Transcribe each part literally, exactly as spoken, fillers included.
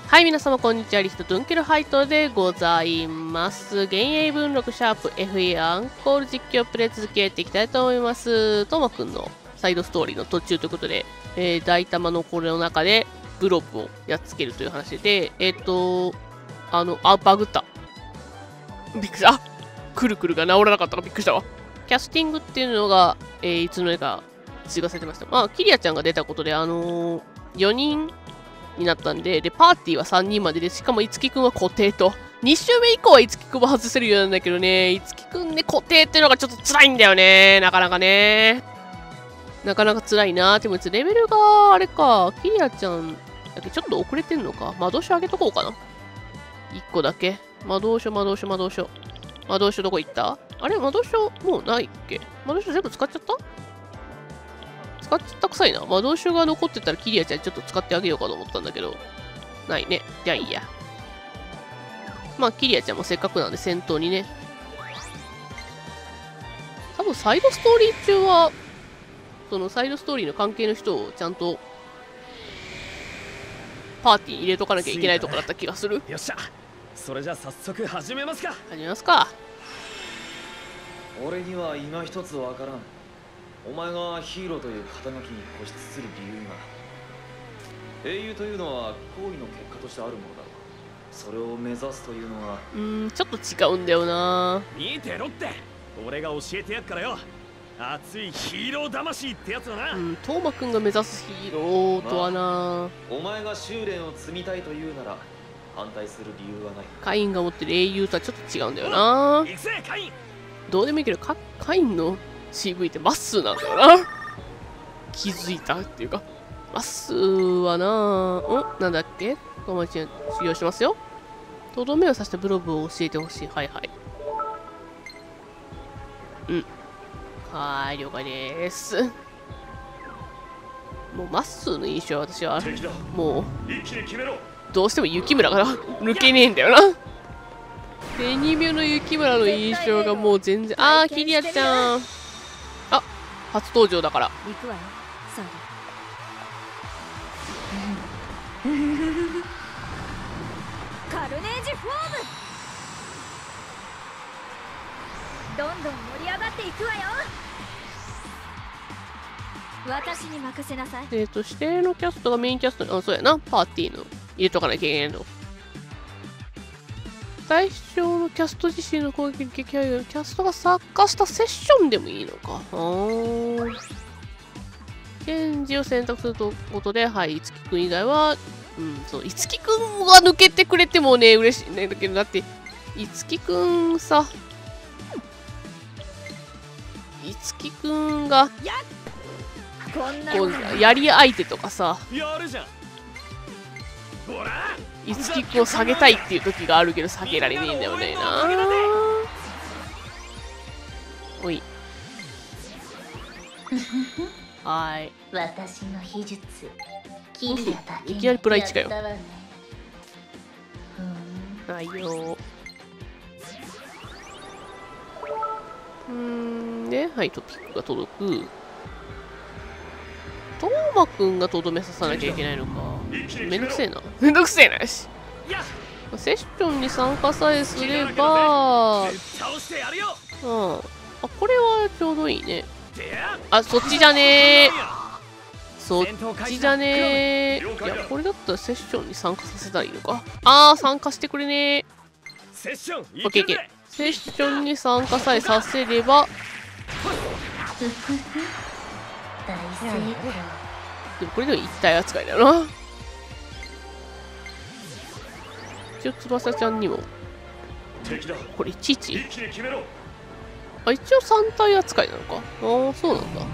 はい、皆様こんにちは。リヒトトゥンケルハイトでございます。幻影文録シャープ エフイー アンコール実況プレイ続けていきたいと思います。ともくんのサイドストーリーの途中ということで、えー、大玉のこれの中でブロックをやっつけるという話で、えっ、ー、と、あの、あ、バグった。びっくりした。あ、くるくるが治らなかったからびっくりしたわ。キャスティングっていうのが、えー、いつの絵か追加されてました。まあ、キリアちゃんが出たことで、あのー、よにんになったんで、で、パーティーはさんにんまでで、しかもいつきくんは固定と。に週目以降はいつきくんも外せるようなんだけどね、いつきくんね、固定っていうのがちょっと辛いんだよね。なかなかね。なかなか辛いな。でも、レベルが、あれか、キリアちゃんだけちょっと遅れてんのか。魔導書上げとこうかな。いっこだけ。魔導書、魔導書、魔導書。魔導書どこ行った？あれ魔導書もうないっけ？魔導書全部使っちゃった？使っちゃったくさいな。魔導書が残ってたらキリアちゃんちょっと使ってあげようかと思ったんだけど。ないね。じゃあいいや。まあ、キリアちゃんもせっかくなんで先頭にね。多分サイドストーリー中は、そのサイドストーリーの関係の人をちゃんとパーティーに入れとかなきゃいけないとこだった気がする。 よっしゃ。それじゃあ早速始めますか。 始めますか。 俺には今一つわからん。お前がヒーローという肩書きに固執する理由が。英雄というのは行為の結果としてあるものだろう。それを目指すというのはうーん、ちょっと違うんだよな。 見てろって、俺が教えてやっからよ。熱いヒーロー魂ってやつだな。 うん、トーマくんが目指すヒーローとはな、まあ、 お前が修練を積みたいというなら反対する理由はない。 カインが持ってる英雄とはちょっと違うんだよな。 行くぜカイン。 どうでもいいけど、カカインの シーブイ ってマッスーなんだよな。気づいたっていうか、マッスーはな、んなんだっけ、友達に修行しますよ。とどめを刺したブロブを教えてほしい。はいはい。うん。はーい、了解です。もうマッスーの印象は私は、もう、どうしても雪村が抜けねえんだよな。デニミュの雪村の印象がもう全然。あー、キリアちゃん。あ、初登場だから。 行くわよ、サーカルネージフォーム。どんどん盛り上がっていくわよ。私に任せなさい。 えっと、指定のキャストがメインキャストに、あ、そうやな。パーティーの入れとかなきゃいけないの。対象のキャスト自身の攻撃に撃破よりキャストが参加したセッションでもいいのか。あー。チェンジを選択するとことで、はい、いつきくん以外は、うん、そう、いつきくんは抜けてくれてもね、嬉しいんだけど、だって、いつきくんさ、いつきくんが、こう、やり相手とかさ、 やるじゃん。ほら。 いつきくんを下げたいっていう時があるけど下げられねえんだよねな。おい。はーい。 私の秘術。キリアだけいきなりプライチかよ。 やったわね。 ないよ。うーんで、はい、トピックが届く。トーマくんがとどめ刺さなきゃいけないのか。めんどくせえな。めんどくせえなし。セッションに参加さえすれば、うん。あ、これはちょうどいいね。あ、そっちじゃねえ。そっちじゃねえ。いや、これだったらセッションに参加させたらいいのか。あー、参加してくれねえ。 セッションオッケーオッケー。セッションに参加さえさせれば。 大成功。 でもこれでも一体扱いだよな。一応翼ちゃんにもこれいちいちあ、一応さん体扱いなのか。ああ、そうなんだ。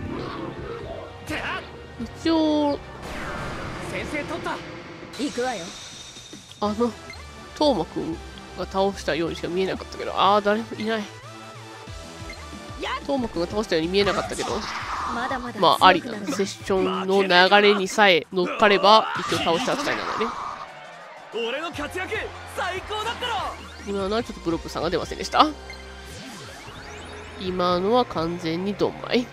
一応先生取った。 行くわよ。 あのトーマくんが倒したようにしか見えなかったけど、ああ、誰もいない。トーマくんが倒したように見えなかったけど、 まだまだまあありなセッションの流れにさえ乗っかれば一応倒した扱いなんだね。 俺の活躍最高だったろ。 今のはちょっとブロップさんが出ませんでした。今のは完全にドンマイ。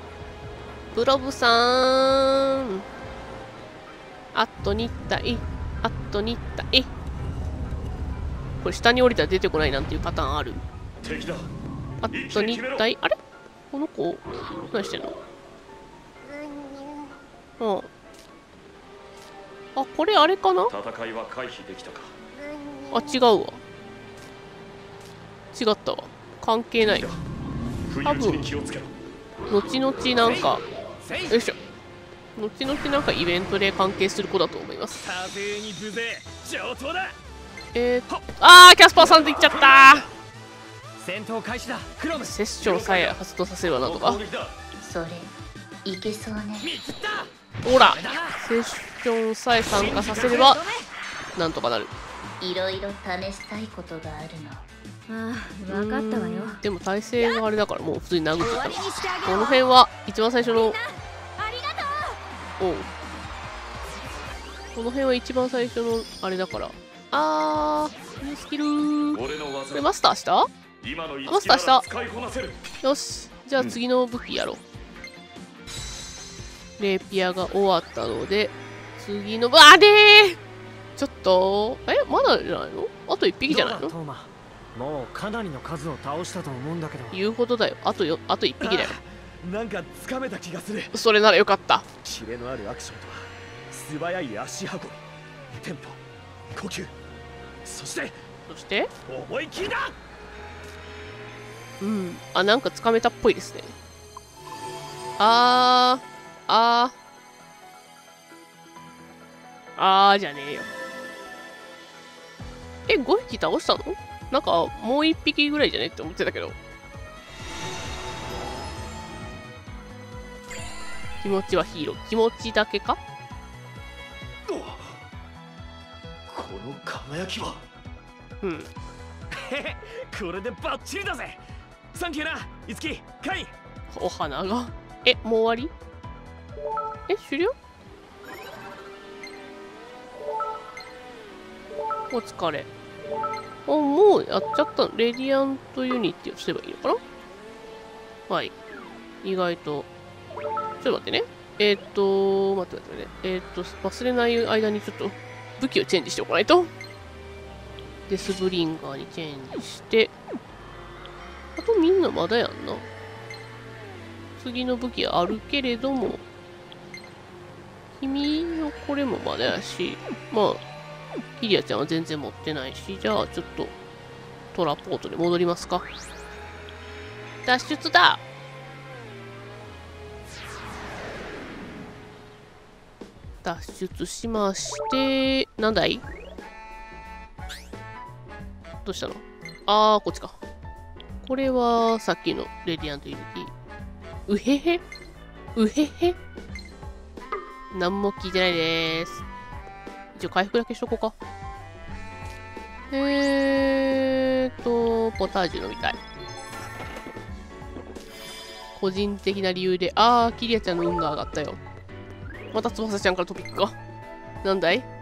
ブロブさん、あとに体。 あとに体。これ下に降りたら出てこないなんていうパターンある。 敵だ。 あとに体。あれこの子何してんの？うん。あ、これあれかな？ 戦いは回避できたか。 あ、違うわ。違ったわ。関係ない。多分後々なんか、よいしょ。後々なんかイベントで関係する子だと思います。えー、あー、キャスパーさんでいっちゃったー。 戦闘開始だ。クロム。 セッションさえ発動させればなんとか。 それいけそうね。 ほら、セッションさえ参加させればなんとかなる。 いろいろ試したいことがあるの。 ああ、分かったわよ。 でも体勢があれだからもう普通に殴ってた。この辺は一番最初の、おう、この辺は一番最初のあれだから。あー、ニュースキルー。これマスターした？マスターした。よし、じゃあ次の武器やろう。レーピアが終わったので次の、あれー、ちょっと、え、まだじゃないの？あといっぴきじゃないの？ もうかなりの数を倒したと思うんだけど。 言うほどだよ。あとよ、あといっぴきだよ。 なんかつかめた気がする。 それならよかった。 キレのあるアクションとは素早い足運び、テンポ、呼吸、そしてそして思い切りだ。 うん、あ、なんかつかめたっぽいですね。あーあーあーじゃねえよ。え、ごひき倒したの？なんかもういっぴきぐらいじゃねって思ってたけど。気持ちはヒーロー。気持ちだけか？ この輝きは。 うん。 これでバッチリだぜ。サンキューな、いつき、カイン。 お花が。え、もう終わり？え、終了？お疲れ。あ、もうやっちゃったの？レディアントユニティをすればいいのかな？はい。意外と。ちょっと待ってね。えー、っと、待って待ってね。えー、っと、忘れない間にちょっと武器をチェンジしておかないと。デスブリンガーにチェンジして。あとみんなまだやんな。次の武器あるけれども、君のこれもまだやし、まあ、キリアちゃんは全然持ってないし、じゃあちょっとトラポートに戻りますか。脱出だ。脱出しまして、なんだい？どうしたの？あー、こっちか。これはさっきのレディアントユニティ。うへへうへへなんも聞いてないです。一応回復だけしとこうか。えーと、ポタージュ飲みたい。個人的な理由で、あー、キリアちゃんの運が上がったよ。また翼ちゃんからトピックか。なんだい？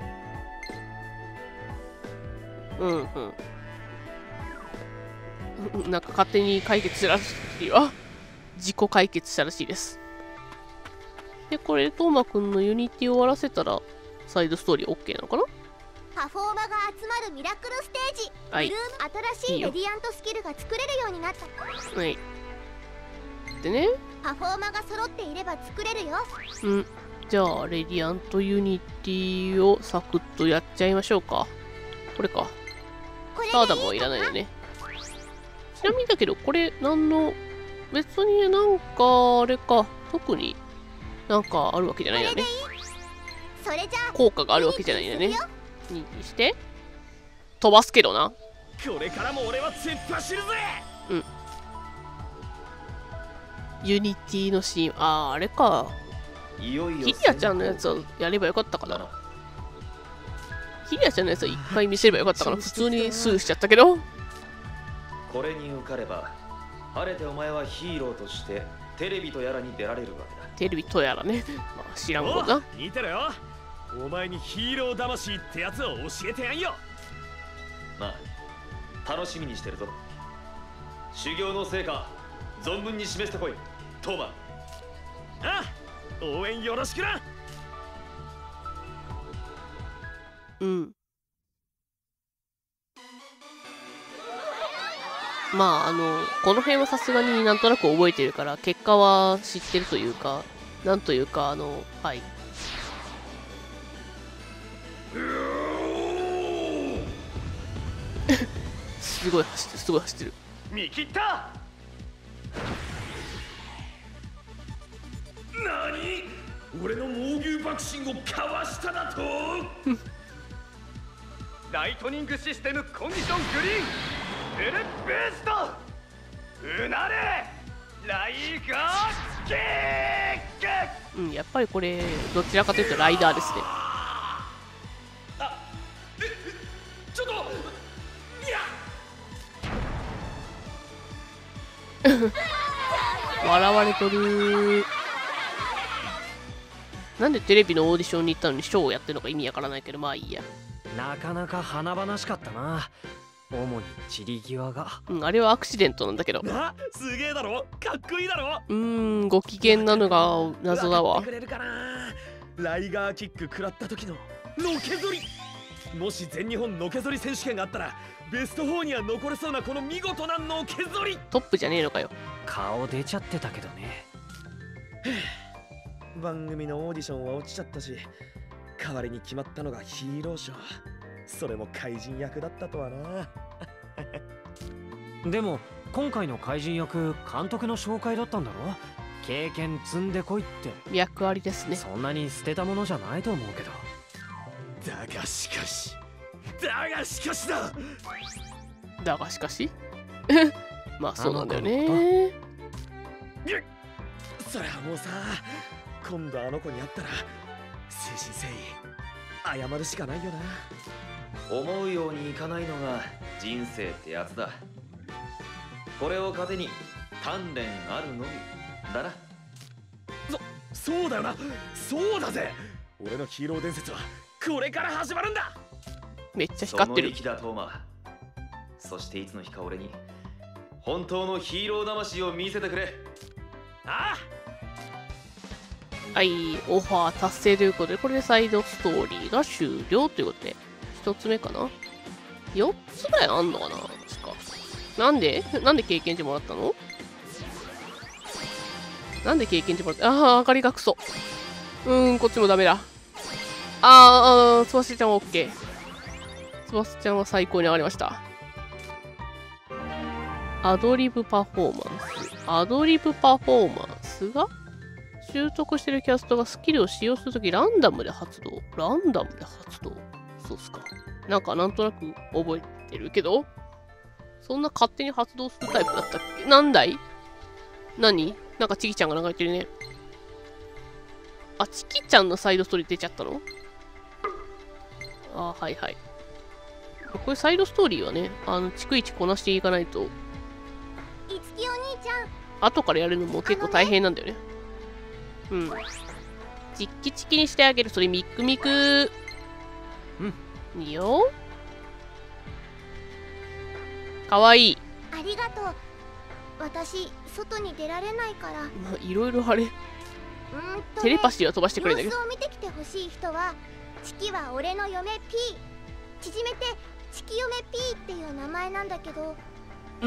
うんうん。なんか勝手に解決したらしいわ。自己解決したらしいです。で、これ、トーマくんのユニティを終わらせたら、サイドストーリー OK なのかな？ パフォーマが集まるミラクルステージ。 はい。 ブルーム、新しいレディアントスキルが作れるようになった。 はい。でね。 パフォーマが揃っていれば作れるよ。 うん。じゃあ、レディアントユニティをサクッとやっちゃいましょうか。これか。スターダムはいらないよね。ちなみにだけど、これ、なんの、別になんか、あれか、特になんかあるわけじゃないよね。 それじゃあ効果があるわけじゃないよね。ににして、飛ばすけどな。 これからも俺は突っ走るぜ。 うん。ユニティのシーン、あー、あれか。 いよいよキリアちゃんのやつをやればよかったかな。キリアちゃんのやつは一回見せればよかったかな。普通にスルーしちゃったけど。 これに受かれば晴れてお前はヒーローとしてテレビとやらに出られるわけだ。 テレビとやらね。まあ知らんことな。 似てるよ。お前にヒーロー魂ってやつを教えてやんよ。 まあ楽しみにしてるぞ。修行の成果存分に示してこい、トーマン。 ああ、応援よろしくな。 うん。まああのこの辺はさすがになんとなく覚えてるから結果は知ってるというか、なんというかあのはいすごい走ってるすごい走ってる。 見切った。何、俺の猛牛爆心をかわしただとライトニングシステムコンディショングリーンフルブーストうなれライガーキック。 うん、やっぱりこれどちらかというとライダーですね。 あ、え、ちょっといや笑われとる。なんでテレビのオーディションに行ったのにショーをやってるのか意味わからないけど、まあいいや。 なかなか華々しかったな。主に散り際が。 うん、あれはアクシデントなんだけど。 な、すげえだろ、かっこいいだろ。 うーん、ご機嫌なのが謎だわ。 くれるかな。ライガーキック食らった時ののけぞり。もし全日本のけぞり選手権があったらベストよんには残れそうなこの見事なのけぞり。 トップじゃねえのかよ。 顔出ちゃってたけどね。 番組のオーディションは落ちちゃったし、代わりに決まったのがヒーローショー。それも怪人役だったとはな。 でも今回の怪人役監督の紹介だったんだろ。経験積んでこいって。 役ありですね。 そんなに捨てたものじゃないと思うけど。 だがしかしだがしかしだだがしかしまあそうなんだよね。 そりゃもうさ、今度あの子に会ったら誠心誠意謝るしかないよな。 思うようにいかないのが人生ってやつだ。これを糧に鍛錬あるのみだな。 そそうだよな、そうだぜ。俺のヒーロー伝説はこれから始まるんだ。 めっちゃ光ってる。 その力だトーマ。そしていつの日か俺に本当のヒーロー魂を見せてくれ。 ああ、 はい、オファー達成ということで、これでサイドストーリーが終了ということで、ひとつめかな ?よっ つぐらいあんのかな。確か。なんでなんで経験値もらったの。なんで経験値もらった。ああ、明かりがクソ。うーん、こっちもダメだ。あーあー、つばせちゃんは OK。つばせちゃんは最高に上がりました。アドリブパフォーマンス。アドリブパフォーマンスが習得してるキャストがスキルを使用するときランダムで発動。ランダムで発動。そうっすか。なんかなんとなく覚えてるけど、そんな勝手に発動するタイプだったっけ。なんだい何なんかチキちゃんが流れてるね。あ、チキちゃんのサイドストーリー出ちゃったの。あ、はいはい。これサイドストーリーはね、あの、逐一こなしていかないと、 いつきお兄ちゃん、 後からやるのも結構大変なんだよね。うん。チッキチキにしてあげる。それミックミク。うん。いいよ。かわいい。 ありがとう。私外に出られないから。 まあいろいろあれ。 うんと、ね、 テレパシーは飛ばしてくれるんだけど。 様子を見てきてほしい人は、チキは俺の嫁 P。縮めてチキ嫁 P っていう名前なんだけど。 うん。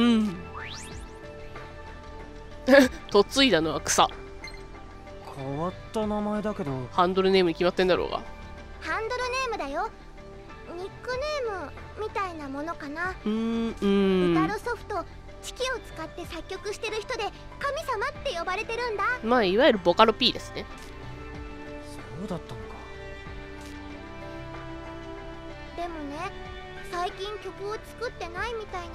嫁いだのは草。 変わった名前だけど。 ハンドルネームに決まってんだろうが。 ハンドルネームだよ。ニックネームみたいなものかな。 うーん、うーん。 歌のソフトチキを使って作曲してる人で神様って呼ばれてるんだ。 まあいわゆるボカロ P ですね。 そうだったのか。 でもね、最近曲を作ってないみたいなの。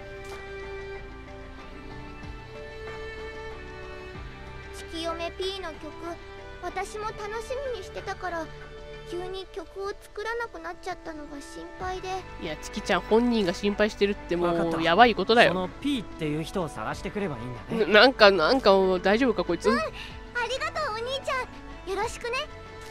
チキ嫁 P の曲、私も楽しみにしてたから急に曲を作らなくなっちゃったのが心配で。 いや、チキちゃん本人が心配してるってもわかったうやばいことだよ。 その P っていう人を探してくればいいんだね。 ななんかなんか大丈夫かこいつ。 うん、ありがとうお兄ちゃん、よろしくね。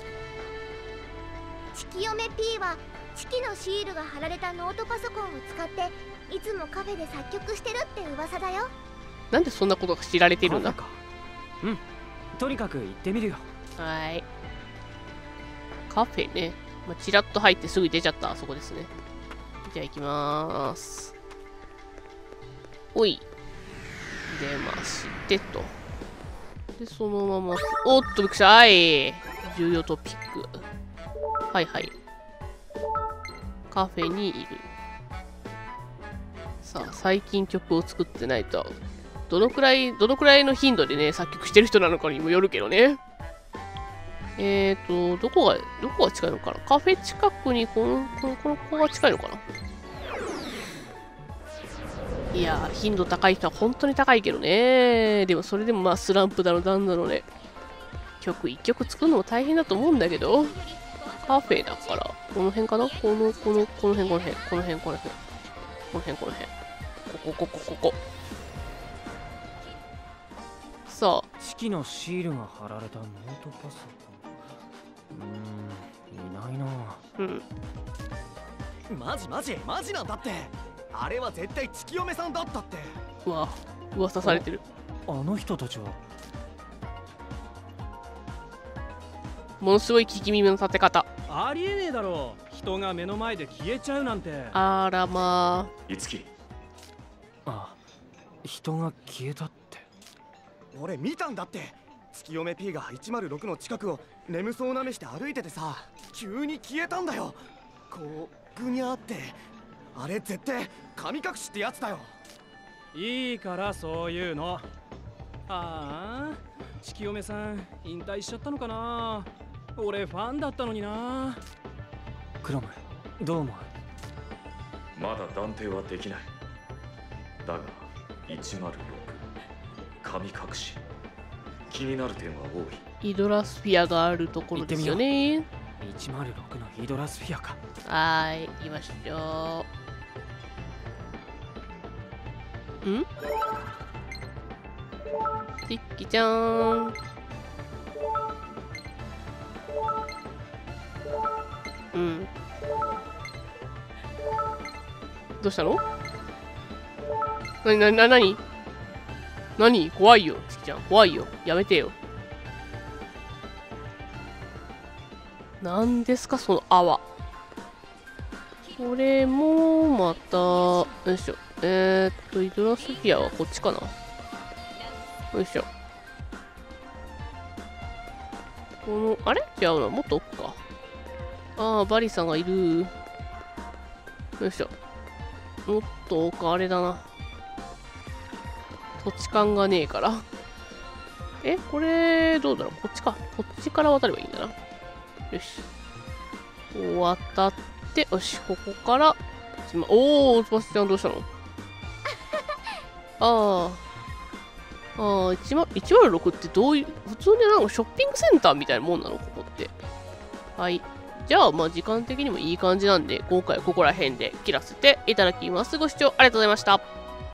チキ嫁 P はチキのシールが貼られたノートパソコンを使っていつもカフェで作曲してるって噂だよ。 なんでそんなことが知られてるんだ。 カフェか。うん、とにかく行ってみるよ。 はい。カフェね。 まあ、チラッと入ってすぐ出ちゃったあそこですね。じゃあ行きまーす。おい。出ましてと。で、そのまま、おっと、びっくりした。はい。重要トピック。はいはい。カフェにいる。さあ、最近曲を作ってないと。どのくらい、どのくらいの頻度でね、作曲してる人なのかにもよるけどね。えーと、どこが、どこが近いのかな。カフェ近くにこの、この、この子が近いのかな。いやー、頻度高い人は本当に高いけどね。でもそれでもまあスランプだのなんだろうね。曲一曲作るのも大変だと思うんだけど、カフェだから、この辺かな、この、この、この辺、この辺、この辺、この辺、この辺、この辺。ここ、ここ、ここ。さあ。 式のシールが貼られたノートパソコン。うーん、いないな。 うん。マジマジマジなんだって。あれは絶対月嫁さんだったって。 うわ、噂されてる。 あの人たちはものすごい聞き耳の立て方。 ありえねえだろう。人が目の前で消えちゃうなんて。 あらまあ。 いつき。 あ、人が消えたって。 俺見たんだって。月嫁 P がいちまるろくの近くを眠そうな目して歩いててさ、急に消えたんだよ。こうぐにゃーって。あれ絶対神隠しってやつだよ。 いいからそういうの。ああ、月嫁さん引退しちゃったのかな。俺ファンだったのにな。 クロム、どう思う？ まだ断定はできない。だがいちまるろく神隠し、気になる点は多い。 イドラスフィアがあるところですよね。 いちまるろくのイドラスフィアか。 はーい、行きましょう。ん？チッキちゃーん。うん。どうしたの？なになになになに？なに？怖いよ、チッキちゃん。怖いよ。やめてよ。なんですか、その泡。これも、また、よいしょ。えー、っと、イドラスフィアはこっちかな。よいしょ。この、あれ違うな。もっと奥か。ああ、バリさんがいる。よいしょ。もっと奥、あれだな。土地勘がねえから。え、これ、どうだろう。こっちか。こっちから渡ればいいんだな。よし。渡って、よし、ここから、おー、つばしちゃんどうしたの？ああ。ああ、いちまるろくってどういう、普通になんかショッピングセンターみたいなもんなのここって。はい。じゃあ、まあ時間的にもいい感じなんで、今回はここら辺で切らせていただきます。ご視聴ありがとうございました。